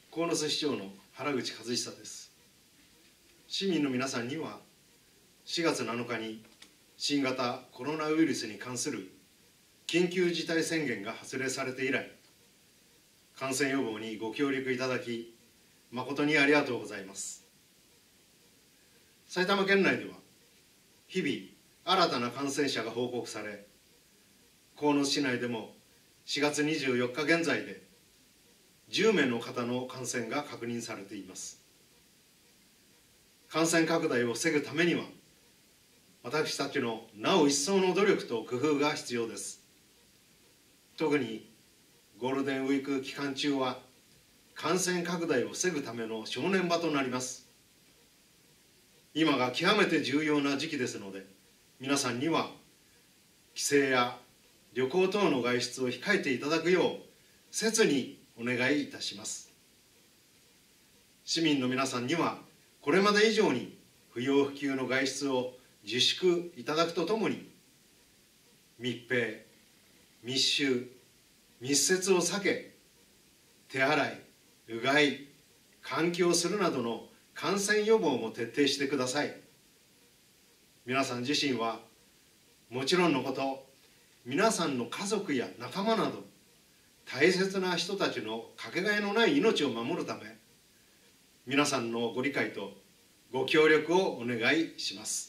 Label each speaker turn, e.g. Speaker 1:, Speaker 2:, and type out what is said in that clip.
Speaker 1: 鴻巣市長の原口和久です。市民の皆さんには4月7日に新型コロナウイルスに関する緊急事態宣言が発令されて以来、感染予防にご協力いただき誠にありがとうございます。埼玉県内では日々新たな感染者が報告され、鴻巣市内でも4月24日現在で10名の方の感染が確認されています。感染拡大を防ぐためには、私たちのなお一層の努力と工夫が必要です。特にゴールデンウィーク期間中は感染拡大を防ぐための正念場となります。今が極めて重要な時期ですので、皆さんには帰省や旅行等の外出を控えていただくよう切にお願いいたします。市民の皆さんにはこれまで以上に不要不急の外出を自粛いただくとともに、密閉、密集、密接を避け、手洗い、うがい、換気をするなどの感染予防も徹底してください。皆さん自身はもちろんのこと、皆さんの家族や仲間など大切な人たちのかけがえのない命を守るため、皆さんのご理解とご協力をお願いします。